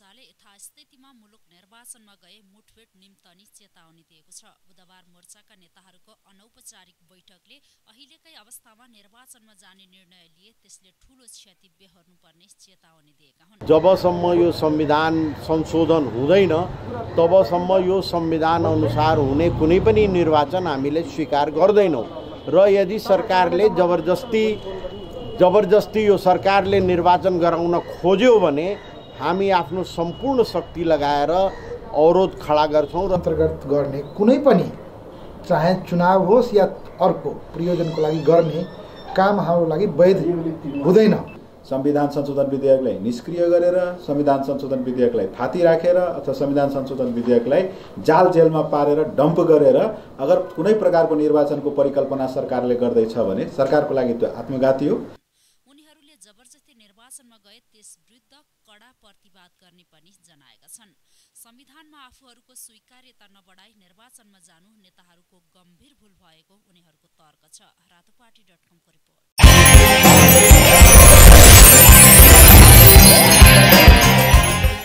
मोर्चाले यथास्थितिमा मुलुक निर्वाचनमा गए मुठभेड निम्तनी चेतावनी दिएको छ। बुधबार मोर्चाका नेताहरूको अनौपचारिक बैठकले अहिलेकै अवस्थामा निर्वाचनमा जाने निर्णय लिए त्यसले ठूलो क्षति बेहोर्नुपर्ने चेतावनी दिएका हुन्। जबसम्म यो संविधान संशोधन हुँदैन तबसम्म यो संविधान अनुसार हुने कुनै पनि निर्वाचन हामीले स्वीकार गर्दैनौँ र यदि सरकारले जबरजस्ती यो सरकारले निर्वाचन गराउन खोज्यो भने हामी आफ्नो सम्पूर्ण शक्ति लगाएर अवरोध खडा गर्छौं र अन्तर्गत गर्ने कुनै पनि चाहे चुनाव होस् या अर्को प्रयोजनको लागि गर्ने काम हाम्रो लागि वैध हुँदैन। संविधान संशोधन विधेयकलाई निष्क्रिय गरेर, संविधान संशोधन विधेयकलाई थाती राखेर अथवा संविधान संशोधन विधेयकलाई जाल जेलमा पारेर डम्प गरेर अगर कुनै प्रकारको निर्वाचनको परिकल्पना सरकारले गर्दैछ भने सरकारको लागि त्यो आत्मघाती हो। उनीहरूले जबरजस्ती निर्वाचनमा गए त्यस विरुद्ध कडा प्रतिवाद गर्ने पनि जनाएका छन्। संविधानमा आफूहरूको स्वीकार्यता नबढाई निर्वाचनमा जानु नेताहरूको गम्भीर भूल भएको उनीहरूको तर्क छ। रातोपाटी.com को रिपोर्ट।